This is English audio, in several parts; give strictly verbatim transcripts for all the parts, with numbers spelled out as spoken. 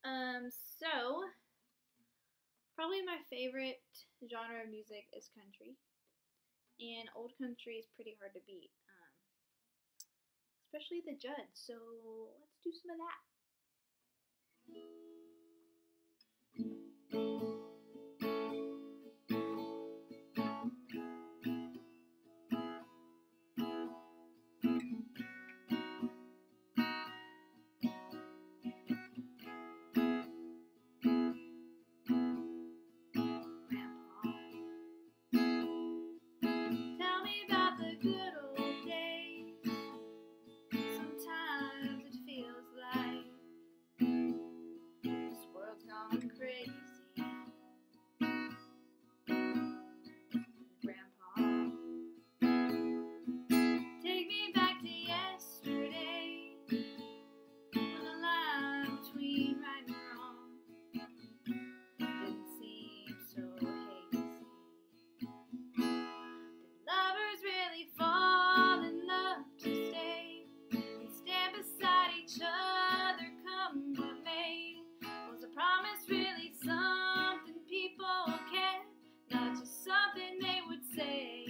Um, so probably my favorite genre of music is country, and old country is pretty hard to beat, um, especially the Judds. So let's do some of that. Tell me about the good old days. Sometimes it feels like this world's gone crazy. Grandpa, take me back to yesterday, when the line between right and wrong didn't seem so hazy. Did lovers really fall in love to stay and stand beside each other come what may? Was a promise really something people kept, not just something they would say?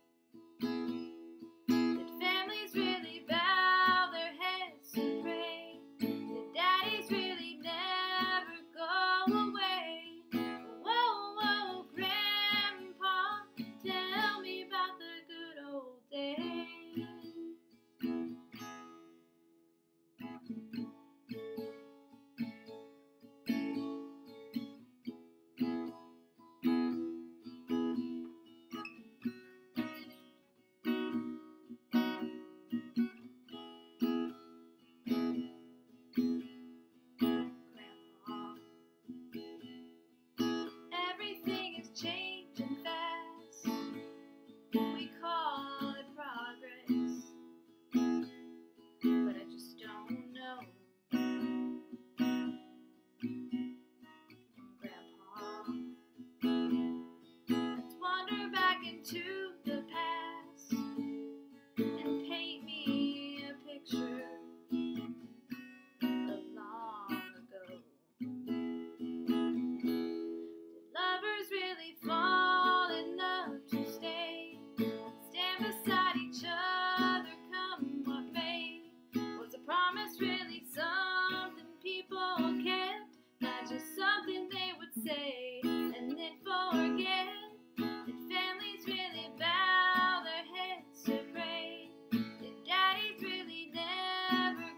Did families really bow their heads and pray? Did daddies really never go away? Whoa, whoa, Grandpa, tell me about the good old days. Grandpa, everything is changing fast. We call it progress, but I just don't know. Grandpa, let's wander back into the past and paint me a picture of long ago. Did lovers really fall in love to stay, stand beside each other come what may? Was a promise really something people kept, not just something they would say and then forget? Did families really bow their heads to pray? Did daddies really never